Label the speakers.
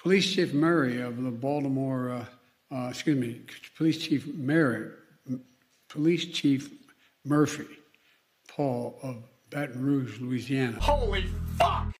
Speaker 1: Police Chief Murray of the Baltimore, Police Chief Murphy, Paul of Baton Rouge, Louisiana.
Speaker 2: Holy fuck!